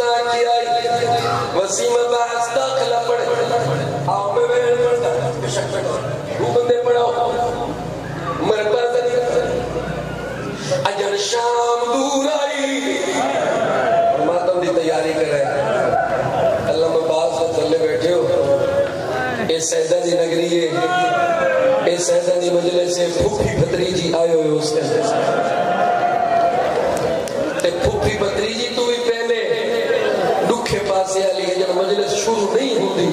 کی آئی وسیم عباس داخلہ پڑھے آؤ میں پڑھتا بے شک پڑھو وہ بندے پڑھاؤ مرپر اجر شام دور آئی ماتم دی تیاری کر رہے ہیں اللہ عباس سے تھلے بیٹھے ہو اے سیدہ دی نگری ہے اے سیدہ دی مجلس سے پھوپھی بھتریجی آئے ہوئے اس کے تے پھوپھی بھتریجی تو بھی پہلے دکھے پاسے آلی ہے جب مجلس شروع نہیں ہوتی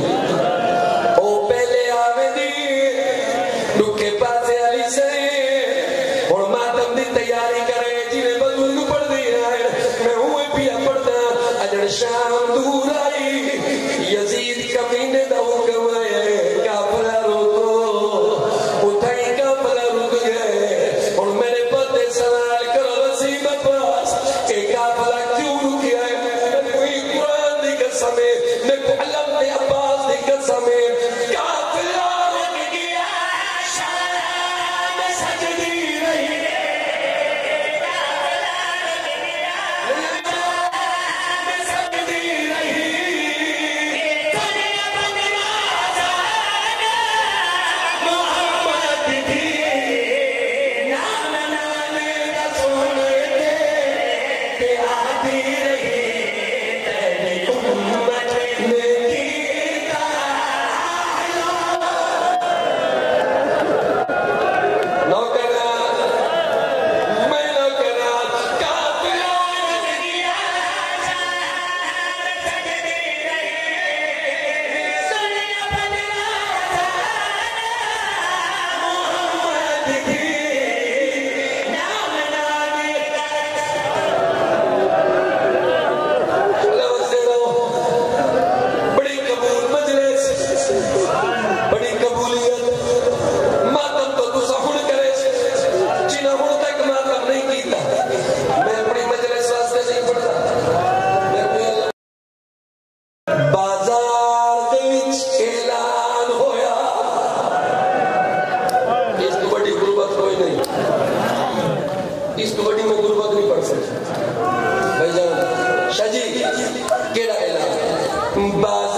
او پہلے آوے دی دکھے پاسے آلی سے اور ماتم دی تیاری کرے جنہیں بزرگ پڑھ دیا ہے میں ہوئے پیا پڑھتا اجر شام دور آئی یزید کمینے دا حکم ہے کافلہ روکو اٹھائی کافلہ رک گئے اور میرے پتے سوال کرو وسیم عباس کہ کافلہ کیوں رک گیا ہے کوئی قرآن دی قسم ہے میں کو علم دے عباس دی قسم ہے کافلہ رک گیا شام سجدی رہی بازار